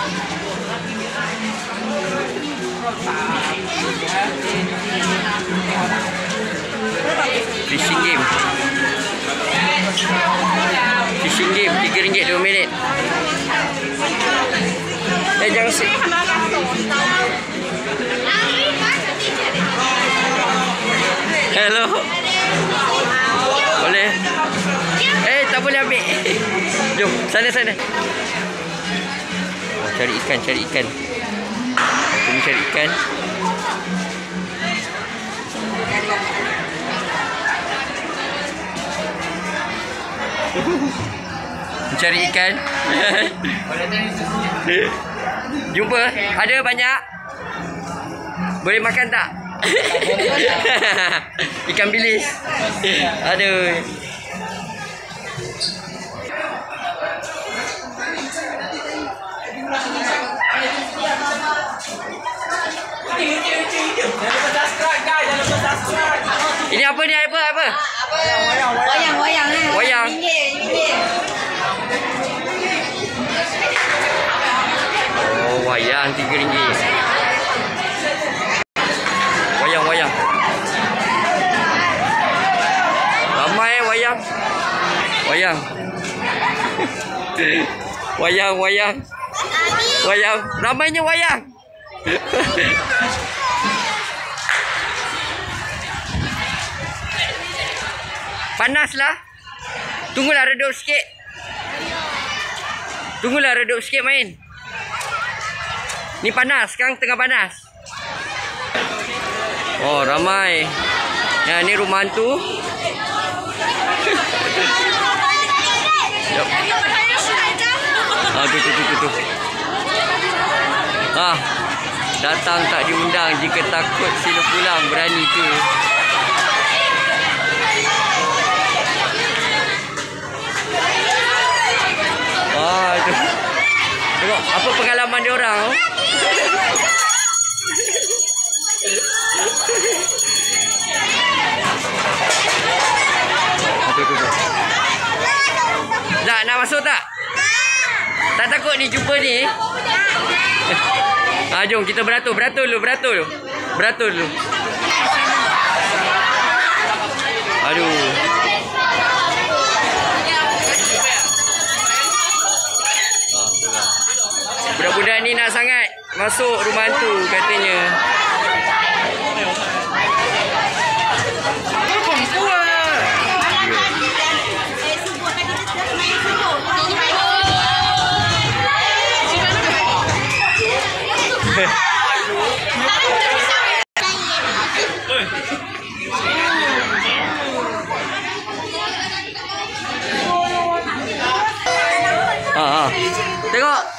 Fishing game. Fishing game RM3 2 minit. Jangan sih. Hello. Boleh? Tak boleh ambil. Jom, sana. Cari ikan. Kami cari ikan. Mencari ikan. Jumpa. Ada banyak. Boleh makan tak? Ikan bilis. Aduh. Ini apa ni? Apa? Wayang. Oh, wayang RM3. Wayang. Ramai wayang. Wayang. Ramainya wayang. Panaslah. Tunggulah redup sikit main. Ni panas, sekarang tengah panas. Oh, ramai. Ya, ni rumah hantu. Tu. Datang tak diundang, jika takut sila pulang, berani tu. Itu. Tengok apa pengalaman dia orang. Nak masuk tak? Tak takut ni jumpa ni? Jom kita beratur dulu. Aduh. Budak-budak ni nak sangat masuk rumah hantu katanya. Tengok.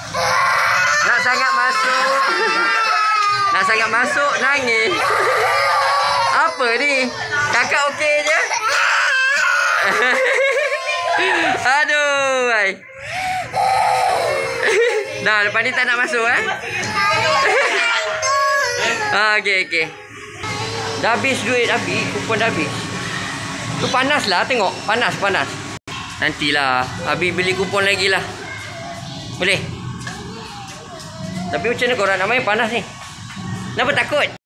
Nak sangat masuk nangis. Apa ni? Kakak okey je? Aduh, ai. Dah, lepas ni tak nak masuk okey. Dah habis duit, kupon dah habis. Tu panaslah, tengok. Panas. Nantilah habis beli kupon lagi lah. Boleh? Tapi macam mana korang nak main, panas ni? Kenapa takut?